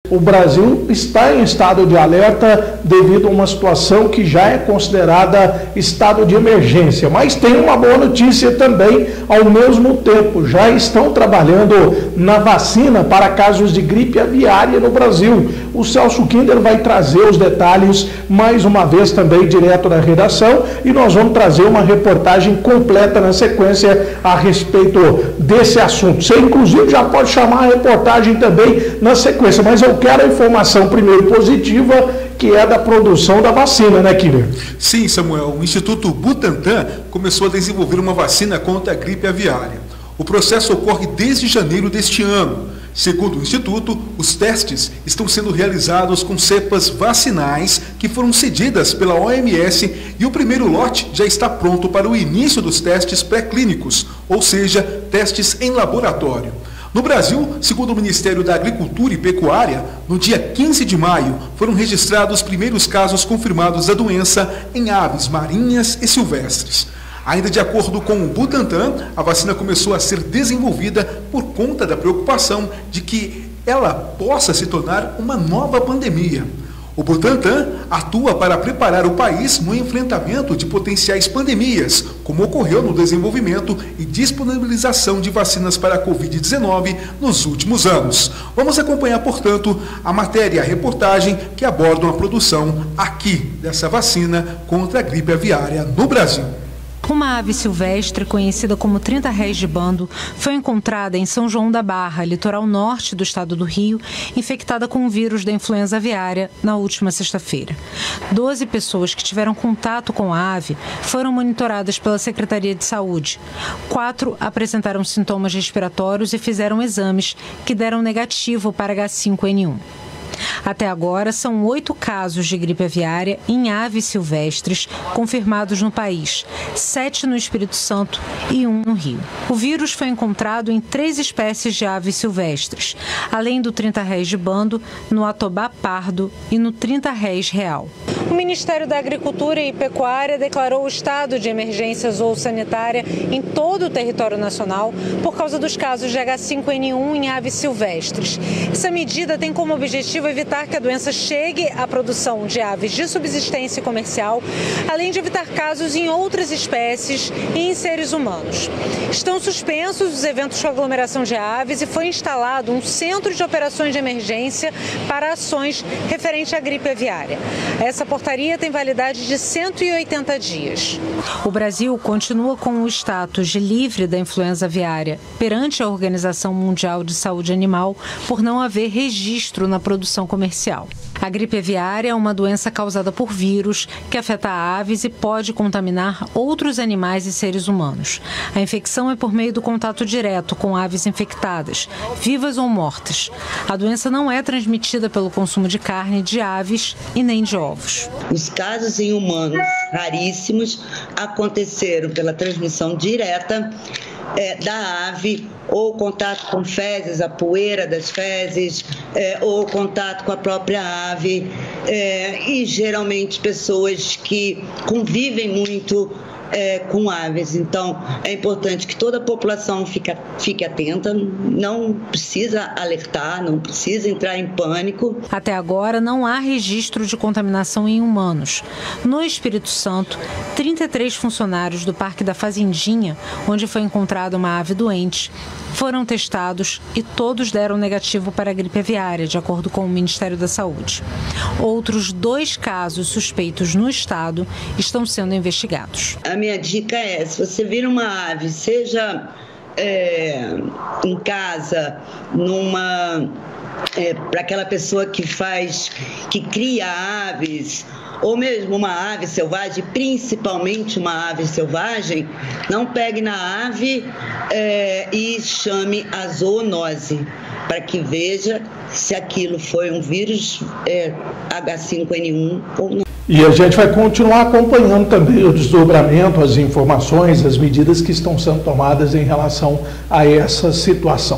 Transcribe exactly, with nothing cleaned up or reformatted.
O Brasil está em estado de alerta devido a uma situação que já é considerada estado de emergência. Mas tem uma boa notícia também, ao mesmo tempo. Já estão trabalhando na vacina para casos de gripe aviária no Brasil. O Celso Kinder vai trazer os detalhes mais uma vez também direto da redação e nós vamos trazer uma reportagem completa na sequência a respeito desse assunto. Você inclusive já pode chamar a reportagem também na sequência, mas eu quero a informação primeiro positiva, que é da produção da vacina, né, Kinder? Sim, Samuel. O Instituto Butantan começou a desenvolver uma vacina contra a gripe aviária. O processo ocorre desde janeiro deste ano. Segundo o Instituto, os testes estão sendo realizados com cepas vacinais que foram cedidas pela O M S e o primeiro lote já está pronto para o início dos testes pré-clínicos, ou seja, testes em laboratório. No Brasil, segundo o Ministério da Agricultura e Pecuária, no dia quinze de maio, foram registrados os primeiros casos confirmados da doença em aves marinhas e silvestres. Ainda de acordo com o Butantan, a vacina começou a ser desenvolvida por conta da preocupação de que ela possa se tornar uma nova pandemia. O Butantan atua para preparar o país no enfrentamento de potenciais pandemias, como ocorreu no desenvolvimento e disponibilização de vacinas para a covid dezenove nos últimos anos. Vamos acompanhar, portanto, a matéria e a reportagem que abordam a produção aqui dessa vacina contra a gripe aviária no Brasil. Uma ave silvestre, conhecida como trinta réis de bando, foi encontrada em São João da Barra, litoral norte do estado do Rio, infectada com o vírus da influenza aviária na última sexta-feira. Doze pessoas que tiveram contato com a ave foram monitoradas pela Secretaria de Saúde. Quatro apresentaram sintomas respiratórios e fizeram exames que deram negativo para H cinco N um. Até agora, são oito casos de gripe aviária em aves silvestres confirmados no país, sete no Espírito Santo e um no Rio. O vírus foi encontrado em três espécies de aves silvestres, além do trinta réis de bando, no atobá pardo e no trinta réis real. O Ministério da Agricultura e Pecuária declarou o estado de emergência zoossanitária em todo o território nacional por causa dos casos de H cinco N um em aves silvestres. Essa medida tem como objetivo evitar que a doença chegue à produção de aves de subsistência comercial, além de evitar casos em outras espécies e em seres humanos. Estão suspensos os eventos com aglomeração de aves e foi instalado um centro de operações de emergência para ações referentes à gripe aviária. Essa portaria tem validade de cento e oitenta dias. O Brasil continua com o status de livre da influenza aviária perante a Organização Mundial de Saúde Animal por não haver registro na produção comercial. A gripe aviária é uma doença causada por vírus que afeta aves e pode contaminar outros animais e seres humanos. A infecção é por meio do contato direto com aves infectadas, vivas ou mortas. A doença não é transmitida pelo consumo de carne de aves e nem de ovos. Os casos em humanos raríssimos aconteceram pela transmissão direta É, da ave, ou contato com fezes, a poeira das fezes, é, ou contato com a própria ave, é, e geralmente pessoas que convivem muito é, com aves. Então, é importante que toda a população fique, fique atenta, não precisa alertar, não precisa entrar em pânico. Até agora, não há registro de contaminação em humanos. No Espírito Santo, trinta e três funcionários do Parque da Fazendinha, onde foi encontrada uma ave doente, foram testados e todos deram negativo para a gripe aviária, de acordo com o Ministério da Saúde. Outros dois casos suspeitos no estado estão sendo investigados. A minha dica é, se você vir uma ave, seja é, em casa, numa é, para aquela pessoa que faz, que cria aves, ou mesmo uma ave selvagem, principalmente uma ave selvagem, não pegue na ave é, e chame a zoonose, para que veja se aquilo foi um vírus é, H cinco N um ou não. E a gente vai continuar acompanhando também o desdobramento, as informações, as medidas que estão sendo tomadas em relação a essa situação.